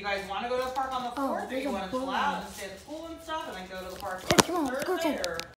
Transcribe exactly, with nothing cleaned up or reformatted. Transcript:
You guys want to go to the park on the Oh, fourth, or there's you a want to chill bullet. out and stay at school and stuff, and then go to the park Hey, come on on, let's go Thursday, check. or